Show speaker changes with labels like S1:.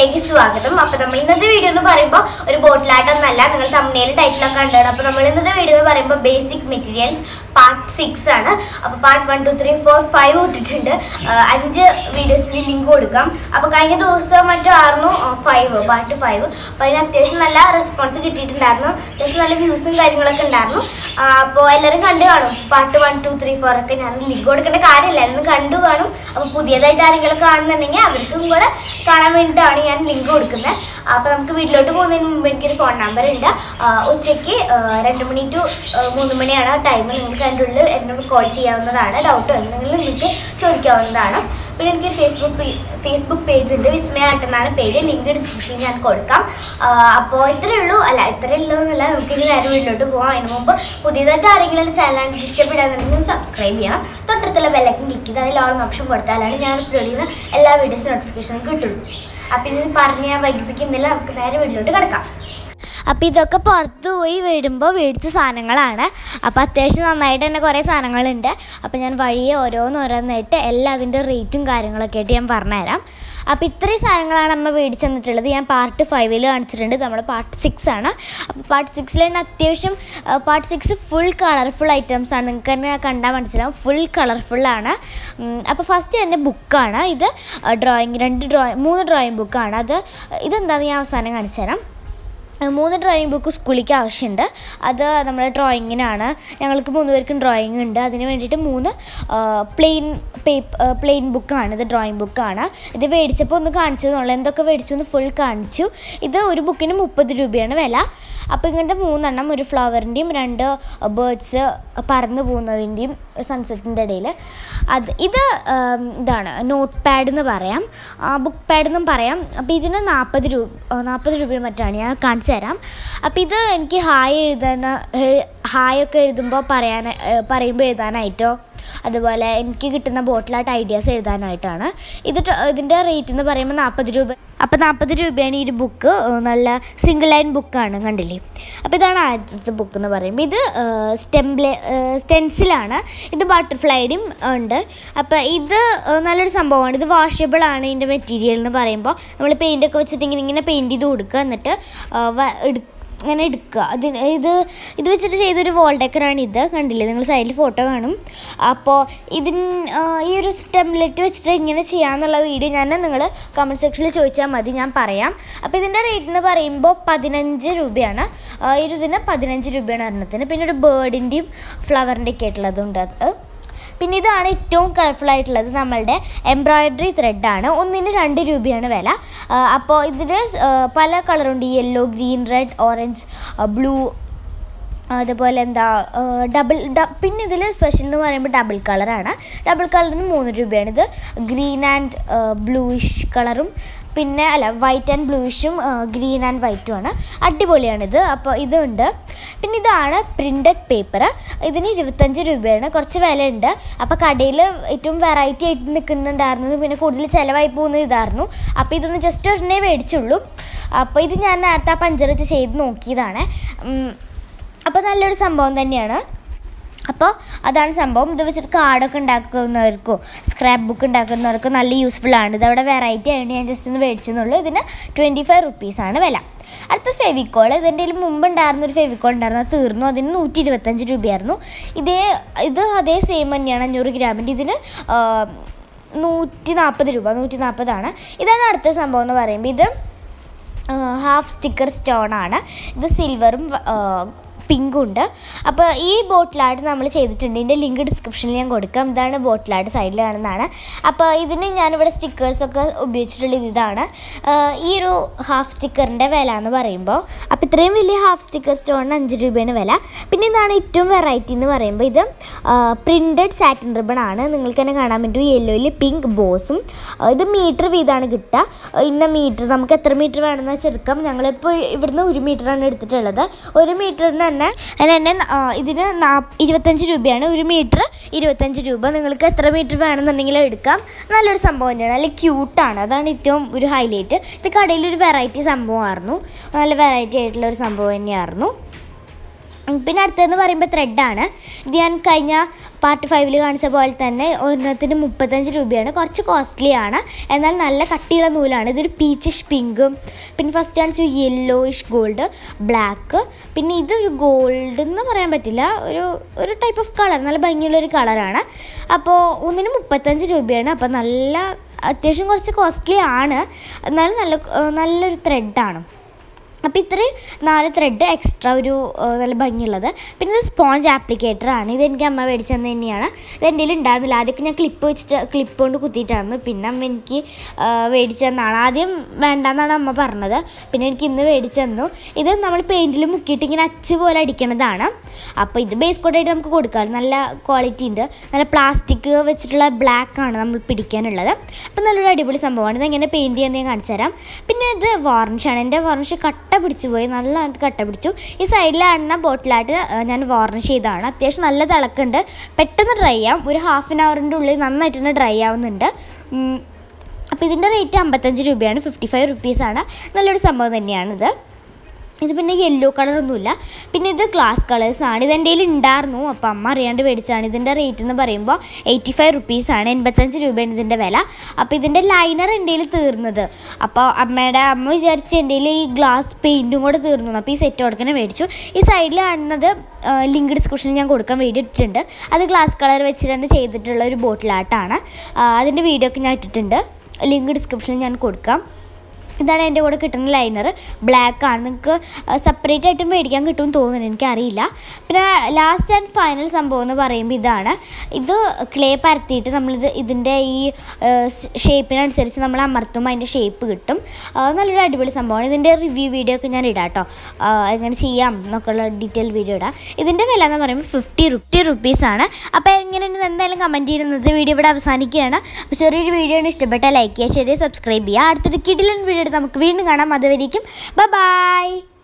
S1: വീഡിയോയിലേക്ക് സ്വാഗതം. അപ്പോൾ നമ്മൾ ഇന്നത്തെ വീഡിയോ എന്ന് പറയുമ്പോൾ ഒരു ബോട്ടിലായിട്ടൊന്നല്ല, നിങ്ങൾ തമ്മിലും ടൈറ്റിലൊക്കെ കണ്ടാണ്. അപ്പോൾ നമ്മൾ ഇന്നത്തെ വീഡിയോ എന്ന് പറയുമ്പോൾ ബേസിക് മെറ്റീരിയൽസ് പാർട്ട് 6 ആണ്. അപ്പോൾ പാർട്ട് 1, 2, 3, 4, 5 ഇട്ടിട്ടുണ്ട്. 5 വീഡിയോസിൻ്റെ ലിങ്ക് കൊടുക്കാം. അപ്പോൾ കഴിഞ്ഞ ദിവസം മറ്റോ ആയിരുന്നു പാർട്ട് 5. അപ്പോൾ അതിന് അത്യാവശ്യം നല്ല റെസ്പോൺസ് കിട്ടിയിട്ടുണ്ടായിരുന്നു. അത്യാവശ്യം നല്ല വ്യൂസും കാര്യങ്ങളൊക്കെ ഉണ്ടായിരുന്നു. അപ്പോൾ എല്ലാവരും കണ്ടു കാണും. പാർട്ട് 1, 2, 3, 4 ഒക്കെ ഞാൻ ലിങ്ക് കൊടുക്കേണ്ട കാര്യമില്ല, എല്ലാവരും കണ്ടു കാണും. അപ്പോൾ പുതിയതായിട്ട് ആരെങ്കിലും കാണുന്നുണ്ടെങ്കിൽ അവർക്കും കൂടെ കാണാൻ വേണ്ടിയിട്ടാണ് ഞാൻ ലിങ്ക് കൊടുക്കുന്നത്. അപ്പോൾ നമുക്ക് വീട്ടിലോട്ട് പോകുന്നതിന് മുമ്പ് എനിക്കൊരു ഫോൺ നമ്പർ ഉണ്ട്. ഉച്ചയ്ക്ക് 2 മണി to 3 മണിയാണ് ടൈം. നിങ്ങൾക്ക് അതിൻ്റെ ഉള്ളിൽ എന്നോട് കോൾ ചെയ്യാവുന്നതാണ്. ഡൗട്ട് എന്തെങ്കിലും നിങ്ങൾക്ക് ചോദിക്കാവുന്നതാണ്. പിന്നെ എനിക്ക് ഫേസ്ബുക്ക് പേജ് ഉണ്ട്, വിസ്മയാട്ട് എന്നാണ് പേര്. ലിങ്ക് ഡിസ്ക്രിപ്ഷനിൽ ഞാൻ കൊടുക്കാം. അപ്പോൾ ഇത്രയേ ഉള്ളൂ എന്നല്ല, നമുക്കിനി നേരെ വീട്ടിലോട്ട് പോകാം. അതിന് മുമ്പ് പുതിയതായിട്ട് ആരെങ്കിലും ചാനൽ ഇഷ്ടപ്പെടാന്നുണ്ടെങ്കിൽ സബ്സ്ക്രൈബ് ചെയ്യണം. തൊട്ടടുത്തുള്ള ബെല്ലൈക്കൺ ക്ലിക്ക് ചെയ്ത് അതിൽ ഓൾ ഓപ്ഷൻ കൊടുത്താലാണ് ഞാൻ അപ്ലോഡ് ചെയ്യുന്ന എല്ലാ വീഡിയോസും നോട്ടിഫിക്കേഷനും കിട്ടുള്ളൂ. അപ്പോൾ ഇത് പറഞ്ഞ് ഞാൻ വൈകിപ്പിക്കുന്നില്ല, നമുക്ക് നേരെ വീട്ടിലോട്ട് കിടക്കാം. അപ്പോൾ ഇതൊക്കെ പുറത്ത് പോയി വരുമ്പോൾ മേടിച്ച സാധനങ്ങളാണ്. അപ്പോൾ അത്യാവശ്യം നന്നായിട്ട് തന്നെ കുറേ സാധനങ്ങളുണ്ട്. അപ്പോൾ ഞാൻ വഴിയെ ഓരോന്നായിട്ട് എല്ലാ അതിൻ്റെ റേറ്റും കാര്യങ്ങളൊക്കെ ആയിട്ട് ഞാൻ പറഞ്ഞുതരാം. അപ്പോൾ ഇത്രയും സാധനങ്ങളാണ് നമ്മൾ മേടിച്ച് തന്നിട്ടുള്ളത്. ഞാൻ പാർട്ട് 5 കാണിച്ചിട്ടുണ്ട്. നമ്മൾ പാർട്ട് 6 ആണ്. അപ്പോൾ പാർട്ട് 6 തന്നെ അത്യാവശ്യം പാർട്ട് 6 ഫുൾ കളർഫുൾ ഐറ്റംസ് ആണ്. നിങ്ങൾക്ക് തന്നെ കണ്ടാൽ മനസ്സിലാവും, ഫുൾ കളർഫുള്ളാണ്. അപ്പോൾ ഫസ്റ്റ് തന്നെ ബുക്കാണ്. ഇത് 3 ഡ്രോയിങ് ബുക്കാണ്. ഇതെന്താണെന്ന് ഞാൻ അവസാനം കാണിച്ചു തരാം. 3 ഡ്രോയിങ് ബുക്ക് സ്കൂളിലേക്ക് ആവശ്യമുണ്ട്. അത് നമ്മുടെ ഡ്രോയിങ്ങിനാണ്. ഞങ്ങൾക്ക് 3 പേർക്കും ഡ്രോയിങ് ഉണ്ട്. അതിന് വേണ്ടിയിട്ട് 3 പ്ലെയിൻ ബുക്കാണ്. ഇത് ഡ്രോയിങ് ബുക്കാണ്. ഇത് മേടിച്ചപ്പോൾ ഒന്ന് കാണിച്ചു എന്നുള്ളത്, എന്തൊക്കെ മേടിച്ചു എന്ന് ഫുൾ കാണിച്ചു. ഇത് ഒരു ബുക്കിന് 30 രൂപയാണ് വില. അപ്പോൾ ഇങ്ങനത്തെ 3 എണ്ണം, ഒരു ഫ്ലവറിൻ്റെയും 2 ബേർഡ്സ് പറന്ന് പോകുന്നതിൻ്റെയും സൺസെറ്റിൻ്റെ ഇടയിൽ. ഇതാണ് നോട്ട് പാഡ് എന്ന് പറയാം, ബുക്ക് പാഡ് എന്നും പറയാം. അപ്പോൾ ഇതിന് 40 രൂപ മറ്റാണ്. ഞാൻ കാണിച്ചു തരാം. അപ്പോൾ ഇത് എനിക്ക് ഹായ് ഒക്കെ എഴുതുമ്പോൾ പറയുമ്പോൾ എഴുതാനായിട്ടോ, അതുപോലെ എനിക്ക് കിട്ടുന്ന ബോട്ടിലായിട്ട് ഐഡിയാസ് എഴുതാനായിട്ടാണ്. ഇതിൻ്റെ റേറ്റ് എന്ന് പറയുമ്പോൾ 40 രൂപ. അപ്പോൾ 40 രൂപയാണ് ഈ ഒരു ബുക്ക്. നല്ല സിംഗിൾ ലൈൻ ബുക്കാണ്, കണ്ടില്ലേ. അപ്പോൾ ഇതാണ് ആദ്യത്തെ ബുക്ക് എന്ന് പറയുമ്പോൾ. ഇത് സ്റ്റെൻസിലാണ്. ഇത് ബട്ടർഫ്ലൈയുടെയും ഉണ്ട്. അപ്പോൾ ഇത് നല്ലൊരു സംഭവമാണ്. ഇത് വാഷബിൾ ആണ്. ഇതിൻ്റെ മെറ്റീരിയൽ എന്ന് പറയുമ്പോൾ നമ്മൾ പെയിൻ്റൊക്കെ വെച്ചിട്ട് ഇങ്ങനെ പെയിൻറ്റ് ചെയ്ത് കൊടുക്കുക, എന്നിട്ട് അങ്ങനെ എടുക്കുക. ഇത് വെച്ചിട്ട് ചെയ്തൊരു വോൾ ഡെക്കറാണ് ഇത്, കണ്ടില്ലേ നിങ്ങൾ സൈഡിൽ ഫോട്ടോ കാണും. അപ്പോൾ ഈ ഒരു ടെംപ്ലേറ്റ് വെച്ചിട്ട് എങ്ങനെ ചെയ്യാമെന്നുള്ള വീഡിയോ നിങ്ങൾ കമൻറ്റ് സെക്ഷനിൽ ചോദിച്ചാൽ മതി, ഞാൻ പറയാം. അപ്പോൾ ഇതിൻ്റെ റേറ്റ് എന്ന് പറയുമ്പോൾ 15 രൂപയാണ്. ഇതിന് 15 രൂപയാണ് ഒരെണ്ണത്തിന്. പിന്നെ ഒരു ബേർഡിൻ്റെയും ഫ്ലവറിൻ്റെ ഒക്കെ ആയിട്ടുള്ളതുണ്ട്. പിന്നെ ഇതാണ് ഏറ്റവും കളർഫുൾ ആയിട്ടുള്ളത്, നമ്മളുടെ എംബ്രോയിഡറി ത്രെഡാണ്. ഒന്നിന് 2 രൂപയാണ് വില. അപ്പോൾ ഇതിന് പല കളറുണ്ട്, yellow, green, red, orange, blue, അതുപോലെ പിന്നെ ഇതിൽ സ്പെഷ്യൽ എന്ന് പറയുമ്പോൾ ഡബിൾ കളറാണ്. ഡബിൾ കളറിന് 3 രൂപയാണ്. ഇത് ഗ്രീൻ ആൻഡ് ബ്ലൂയിഷ് കളറും പിന്നെ വൈറ്റ് ആൻഡ് ബ്ലൂയിഷും ഗ്രീൻ ആൻഡ് വൈറ്റുമാണ്. അടിപൊളിയാണിത്. അപ്പോൾ ഇതുണ്ട്. പിന്നെ ഇതാണ് പ്രിൻ്റഡ് പേപ്പർ. ഇതിന് 25 രൂപയാണ്. കുറച്ച് വിലയുണ്ട്. അപ്പോൾ കടയിൽ ഏറ്റവും വെറൈറ്റി ആയിട്ട് നിൽക്കുന്നുണ്ടായിരുന്നത്, പിന്നെ കൂടുതൽ ചിലവായി പോകുന്നത് ഇതായിരുന്നു. അപ്പോൾ ഇതൊന്ന് ജസ്റ്റ് ഒരെണ്ണേ മേടിച്ചുള്ളൂ. അപ്പോൾ ഇത് ഞാൻ നേരത്തെ പഞ്ചർ വെച്ച് ചെയ്ത് നോക്കിയതാണ്. അപ്പോൾ നല്ലൊരു സംഭവം തന്നെയാണ്. അപ്പോൾ അതാണ് സംഭവം. ഇത് വെച്ചിട്ട് കാർഡൊക്കെ ഉണ്ടാക്കുന്നവർക്കോ സ്ക്രാപ്പ് ബുക്ക് ഉണ്ടാക്കുന്നവർക്കോ നല്ല യൂസ്ഫുള്ളാണ്. ഇതവിടെ വെറൈറ്റി ആയിട്ട് ഞാൻ ജസ്റ്റ് ഒന്ന് മേടിച്ചെന്നുള്ളൂ. ഇതിന് 25 റുപ്പീസാണ് വില. അടുത്ത ഫെവിക്കോൾ. ഇതിൻ്റെ മുമ്പ് ഉണ്ടായിരുന്നൊരു ഫെവിക്കോൾ ഉണ്ടായിരുന്നു, അത് തീർന്നു. അതിന് 125 രൂപയായിരുന്നു. ഇത് അതേ സെയിം തന്നെയാണ്, 500 ഗ്രാമിൻ്റെ. ഇതിന് 140 രൂപ, 140 ഇതാണ് അടുത്ത സംഭവം എന്ന് പറയുമ്പോൾ. ഇത് ഹാഫ് സ്റ്റിക്കർ സ്റ്റോണാണ്. ഇത് സിൽവറും പിങ്കും ഉണ്ട്. അപ്പോൾ ഈ ബോട്ടിലായിട്ട് നമ്മൾ ചെയ്തിട്ടുണ്ട്. ഇതിൻ്റെ ലിങ്ക് ഡിസ്ക്രിപ്ഷനിൽ ഞാൻ കൊടുക്കാം. ഇതാണ് ബോട്ടിലായിട്ട് സൈഡിൽ കാണുന്നതാണ്. അപ്പോൾ ഇതിന് ഞാനിവിടെ സ്റ്റിക്കേഴ്സൊക്കെ ഉപയോഗിച്ചിട്ടുള്ളത് ഇതാണ്. ഈ ഒരു ഹാഫ് സ്റ്റിക്കറിൻ്റെ വില എന്ന് പറയുമ്പോൾ, അപ്പോൾ ഇത്രയും വലിയ ഹാഫ് സ്റ്റിക്കർ സ്റ്റോണിന് 5 രൂപയാണ് വില. പിന്നെ ഇതാണ് ഏറ്റവും വെറൈറ്റി എന്ന് പറയുമ്പോൾ, ഇത് പ്രിൻറ്റഡ് സാറ്റിൻ റിബൺ ആണ്. നിങ്ങൾക്ക് തന്നെ കാണാൻ പറ്റും, യെല്ലോയിൽ പിങ്ക് ബോസും. ഇത് മീറ്റർ വീതമാണ് കിട്ടുക. ഇന്ന മീറ്റർ നമുക്ക് എത്ര മീറ്റർ വേണമെന്ന് വെച്ചെടുക്കാം. ഞങ്ങളിപ്പോൾ ഇവിടുന്ന് 1 മീറ്ററാണ് എടുത്തിട്ടുള്ളത്. 1 മീറ്ററിന് തന്നെ ഇതിന് 25 രൂപയാണ്. 1 മീറ്റർ 25 രൂപ. നിങ്ങൾക്ക് എത്ര മീറ്റർ വേണമെന്നുണ്ടെങ്കിൽ എടുക്കാം. നല്ലൊരു സംഭവം തന്നെയാണ്, നല്ല ക്യൂട്ടാണ്. അതാണ് ഏറ്റവും ഒരു ഹൈലൈറ്റ്. ഇത് കടയിലൊരു വെറൈറ്റി സംഭവമായിരുന്നു, നല്ല വെറൈറ്റി ആയിട്ടുള്ളൊരു സംഭവം തന്നെയായിരുന്നു. പിന്നെ അടുത്തതെന്ന് പറയുമ്പോൾ ത്രെഡാണ്. ഇത് ഞാൻ കഴിഞ്ഞ പാർട്ട് 5 കാണിച്ച പോലെ തന്നെ ഒരെണ്ണത്തിന് 35 രൂപയാണ്. കുറച്ച് കോസ്റ്റ്ലി ആണ്, എന്നാൽ നല്ല കട്ടിയുള്ള നൂലാണ്. ഇതൊരു പീച്ചിഷ് പിങ്കും, പിന്നെ ഫസ്റ്റ് കാണിച്ചു യെല്ലോയിഷ് ഗോൾഡ്, ബ്ലാക്ക്, പിന്നെ ഇതൊരു ഗോൾഡ് എന്ന് പറയാൻ പറ്റില്ല, ഒരു ടൈപ്പ് ഓഫ് കളർ, നല്ല ഭംഗിയുള്ളൊരു കളറാണ്. അപ്പോൾ ഒന്നിന് 35 രൂപയാണ്. അപ്പോൾ നല്ല അത്യാവശ്യം കുറച്ച് കോസ്റ്റ്ലി ആണ്, എന്നാലും നല്ലൊരു ത്രെഡാണ്. അപ്പോൾ ഇത്രയും 4 ത്രെഡ് എക്സ്ട്രാ ഒരു നല്ല ഭംഗിയുള്ളത്. പിന്നെ ഇത് സ്പോഞ്ച് ആപ്ലിക്കേറ്ററാണ്. ഇതെനിക്ക് അമ്മ മേടിച്ചു തന്നെ തന്നെയാണ്. ഇത് എൻ്റെ കയ്യിൽ ഉണ്ടായിരുന്നില്ല. ആദ്യമൊക്കെ ഞാൻ ക്ലിപ്പ് കൊണ്ട് കുത്തിയിട്ടായിരുന്നു. പിന്നെ അമ്മ എനിക്ക് മേടിച്ചു തന്നാണ്. ആദ്യം വേണ്ടെന്നാണ് അമ്മ പറഞ്ഞത്, പിന്നെ എനിക്ക് ഇന്ന് മേടിച്ചു തന്നു. ഇത് നമ്മൾ പെയിൻറ്റിൽ മുക്കിയിട്ട് ഇങ്ങനെ അച്ച് പോലെ അടിക്കണതാണ്. അപ്പോൾ ഇത് ബേസ് കോട്ടായിട്ട് നമുക്ക് കൊടുക്കാം. നല്ല ക്വാളിറ്റി ഉണ്ട്. നല്ല പ്ലാസ്റ്റിക് വെച്ചിട്ടുള്ള ബ്ലാക്കാണ് നമ്മൾ പിടിക്കാനുള്ളത്. അപ്പോൾ നല്ലൊരു അടിപൊളി സംഭവമാണ്. ഇതെങ്ങനെ പെയിൻറ്റ് ചെയ്യാൻ ഞാൻ കാണിച്ചു തരാം. പിന്നെ ഇത് വാർണിഷാണ്. എൻ്റെ വാർണിഷ് കട്ട പിടിച്ചു പോയി, നല്ലതായിട്ട് കട്ട പിടിച്ചു. ഈ സൈഡിലാണ് ബോട്ടിലായിട്ട് ഞാൻ വാർണിഷ് ചെയ്തതാണ്. അത്യാവശ്യം നല്ല തിളക്കുണ്ട്, പെട്ടെന്ന് ഡ്രൈ ആവും. ഒരു ഹാഫ് ആൻ അവറിൻ്റെ ഉള്ളിൽ നന്നായിട്ട് തന്നെ ഡ്രൈ ആവുന്നുണ്ട്. അപ്പോൾ ഇതിൻ്റെ റേറ്റ് 55 രൂപയാണ്, 55 റുപ്പീസാണ്. നല്ലൊരു സംഭവം തന്നെയാണിത്. ഇത് പിന്നെ യെല്ലോ കളറൊന്നുമില്ല. പിന്നെ ഇത് ഗ്ലാസ് കളേഴ്സാണ്. ഇത് എൻ്റെ കയ്യിൽ ഉണ്ടായിരുന്നു, അപ്പോൾ അമ്മ അറിയാണ്ട് മേടിച്ചാണ്. ഇതിൻ്റെ റേറ്റ് എന്ന് പറയുമ്പോൾ 85 റുപ്പീസാണ്, 85 രൂപയാണ് ഇതിൻ്റെ വില. അപ്പോൾ ഇതിൻ്റെ ലൈനർ എൻ്റെ കയ്യിൽ തീർന്നത്. അപ്പോൾ അമ്മ വിചാരിച്ചു എൻ്റെ കയ്യിൽ ഈ ഗ്ലാസ് പെയിൻറ്റും കൂടെ തീർന്നു, അപ്പോൾ ഈ സെറ്റ് കൊടുക്കണേ മേടിച്ചു. ഈ സൈഡിൽ കാണുന്നത് ലിങ്ക് ഡിസ്ക്രിപ്ഷനിൽ ഞാൻ കൊടുക്കാൻ വേണ്ടി ഇട്ടിട്ടുണ്ട്. അത് ഗ്ലാസ് കളർ വെച്ചിട്ട് തന്നെ ചെയ്തിട്ടുള്ള ഒരു ബോട്ടിലാട്ടാണ്. അതിൻ്റെ വീഡിയോ ഒക്കെ ഞാൻ ഇട്ടിട്ടുണ്ട്, ലിങ്ക് ഡിസ്ക്രിപ്ഷനിൽ ഞാൻ കൊടുക്കാം. ഇതാണ് എൻ്റെ കൂടെ കിട്ടുന്ന ലൈനർ. ബ്ലാക്കാണ്. നിങ്ങൾക്ക് സെപ്പറേറ്റ് ആയിട്ടും മേടിക്കാൻ കിട്ടുമെന്ന് തോന്നുന്നു, എനിക്കറിയില്ല. പിന്നെ ലാസ്റ്റ് ആൻഡ് ഫൈനൽ സംഭവം എന്ന് പറയുമ്പോൾ ഇതാണ്. ഇത് ക്ലേ പരത്തിയിട്ട് ഇതിൻ്റെ ഈ ഷേപ്പിനനുസരിച്ച് നമ്മൾ അമർത്തുമ്പോൾ അതിൻ്റെ ഷേപ്പ് കിട്ടും. നല്ലൊരു അടിപൊളി സംഭവമാണ്. ഇതിൻ്റെ റിവ്യൂ വീഡിയോ ഒക്കെ ഞാൻ ഇടാം കേട്ടോ, എങ്ങനെ ചെയ്യാം എന്നൊക്കെയുള്ള ഡീറ്റെയിൽ വീഡിയോ ഇടാം. ഇതിൻ്റെ വില എന്ന് പറയുമ്പോൾ 50 റുപ്പീസാണ്. അപ്പോൾ എങ്ങനെയുണ്ട് എന്തായാലും കമൻറ്റ് ചെയ്യുന്നത്. വീഡിയോ ഇവിടെ അവസാനിക്കുകയാണ്. അപ്പോൾ ചെറിയൊരു വീഡിയോ ആണ്, ഇഷ്ടപ്പെട്ടാൽ ലൈക്ക് ചെയ്യുക, ശരി സബ്സ്ക്രൈബ് ചെയ്യുക. അടുത്തൊരു കിടിലൻ വീഡിയോ നമുക്ക് വീണ്ടും കാണാം. അതുവരേക്കും ബൈ.